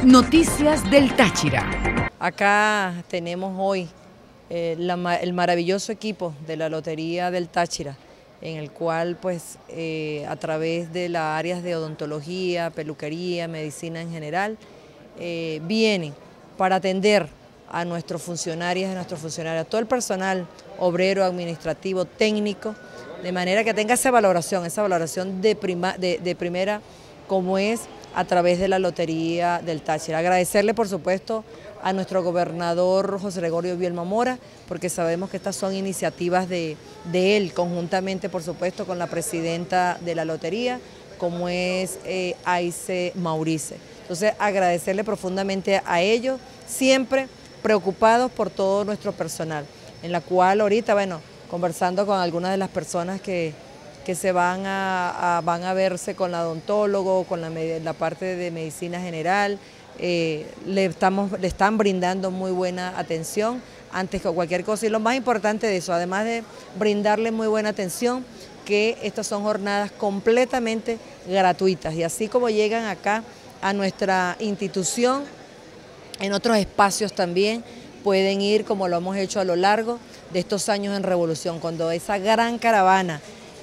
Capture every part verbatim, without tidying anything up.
Noticias del Táchira. Acá tenemos hoy eh, la, el maravilloso equipo de la Lotería del Táchira, en el cual pues eh, a través de las áreas de odontología, peluquería, medicina en general, eh, vienen para atender a nuestros funcionarios, a nuestros funcionarios, a todo el personal obrero, administrativo, técnico, de manera que tenga esa valoración, esa valoración de, prima, de, de primera, como es a través de la Lotería del Táchira. Agradecerle, por supuesto, a nuestro gobernador José Gregorio Vielma Mora, porque sabemos que estas son iniciativas de, de él, conjuntamente, por supuesto, con la presidenta de la Lotería, como es eh, Aice Maurice. Entonces, agradecerle profundamente a ellos, siempre preocupados por todo nuestro personal, en la cual ahorita, bueno, conversando con algunas de las personas que, que se van a, a, van a verse con la odontólogo, con la, la parte de medicina general, eh, le, estamos, le están brindando muy buena atención antes que cualquier cosa. Y lo más importante de eso, además de brindarle muy buena atención, que estas son jornadas completamente gratuitas. Y así como llegan acá a nuestra institución, en otros espacios también pueden ir, como lo hemos hecho a lo largo de estos años en Revolución, cuando esa gran caravana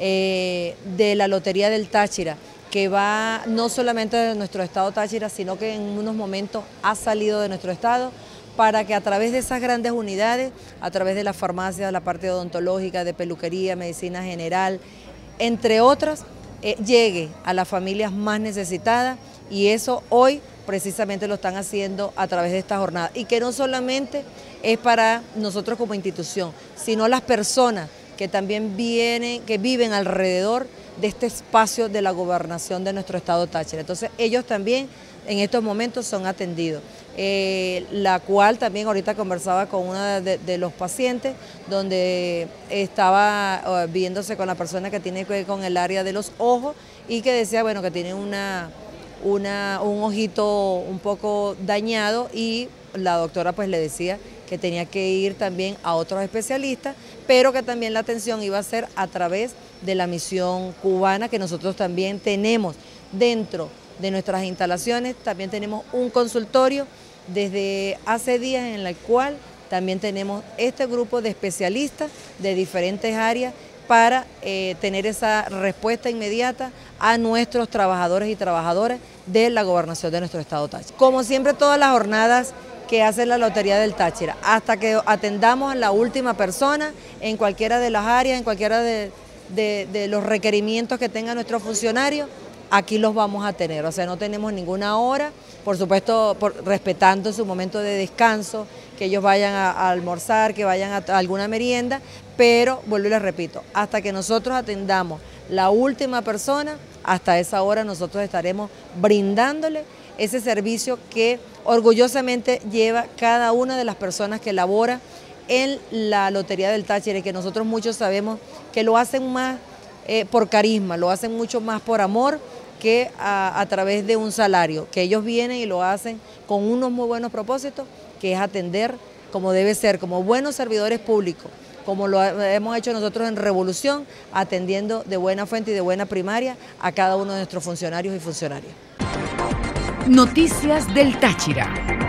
eh, de la Lotería del Táchira, que va no solamente de nuestro estado Táchira, sino que en unos momentos ha salido de nuestro estado, para que a través de esas grandes unidades, a través de las farmacias, la parte odontológica, de peluquería, medicina general, entre otras, eh, llegue a las familias más necesitadas, y eso hoy precisamente lo están haciendo a través de esta jornada, y que no solamente es para nosotros como institución, sino las personas que también vienen, que viven alrededor de este espacio de la gobernación de nuestro estado Táchira. Entonces ellos también en estos momentos son atendidos, eh, la cual también ahorita conversaba con uno de, de los pacientes, donde estaba uh, viéndose con la persona que tiene que ver con el área de los ojos, y que decía, bueno, que tiene una... Una, un ojito un poco dañado, y la doctora pues le decía que tenía que ir también a otros especialistas, pero que también la atención iba a ser a través de la misión cubana, que nosotros también tenemos dentro de nuestras instalaciones. También tenemos un consultorio desde hace días, en el cual también tenemos este grupo de especialistas de diferentes áreas para eh, tener esa respuesta inmediata a nuestros trabajadores y trabajadoras de la gobernación de nuestro estado Táchira. Como siempre, todas las jornadas que hace la Lotería del Táchira, hasta que atendamos a la última persona en cualquiera de las áreas, en cualquiera de, de, de los requerimientos que tengan nuestros funcionarios, aquí los vamos a tener. O sea, no tenemos ninguna hora, por supuesto, por, respetando su momento de descanso, que ellos vayan a, a almorzar, que vayan a, a alguna merienda, pero, vuelvo y les repito, hasta que nosotros atendamos la última persona, hasta esa hora nosotros estaremos brindándole ese servicio que orgullosamente lleva cada una de las personas que labora en la Lotería del Táchira, y que nosotros muchos sabemos que lo hacen más eh, por carisma, lo hacen mucho más por amor, que a, a través de un salario, que ellos vienen y lo hacen con unos muy buenos propósitos, que es atender como debe ser, como buenos servidores públicos, como lo hemos hecho nosotros en Revolución, atendiendo de buena fuente y de buena primaria a cada uno de nuestros funcionarios y funcionarias. Noticias del Táchira.